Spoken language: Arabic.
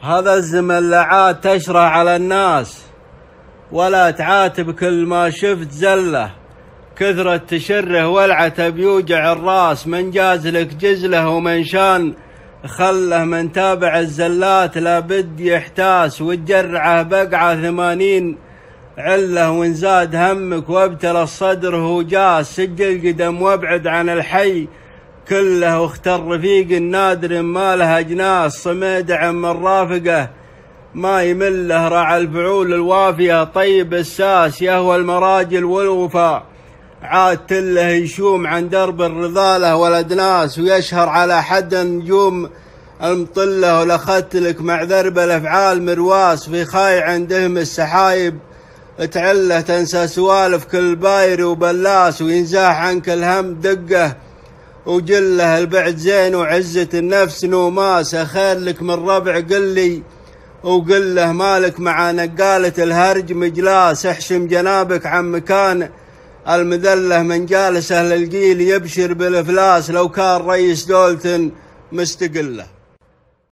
هذا الزمن لا عاد تشرع على الناس ولا تعاتب كل ما شفت زله، كثرة تشره والعتب يوجع الراس، من جاز لك جزله ومن شان خله، من تابع الزلات لابد يحتاس، وتجرعه بقعة 80 عله، وان زاد همك وابتلى الصدر هو جاس، سجل قدم وابعد عن الحي كله، واختر رفيق النادر ما له اجناس، صمد عن من رافقه ما يمله، رعى الفعول الوافية طيب الساس، يهوى المراجل والوفاء عاد تله، يشوم عن درب الرذاله والادناس، ويشهر على حد النجوم المطله، ولخت لك مع ذرب الافعال مرواس، في خاي عندهم السحايب تعله، تنسى سوالف كل باير وبلاس، وينزاح عنك الهم دقه وجله، البعد زين وعزة النفس نوماس، خير لك من ربع قل لي وقل له، مالك مع نقالة الهرج مجلاس، احشم جنابك عن مكان المذلة، من جالس أهل القيل يبشر بالإفلاس، لو كان رئيس دولة مستقلة.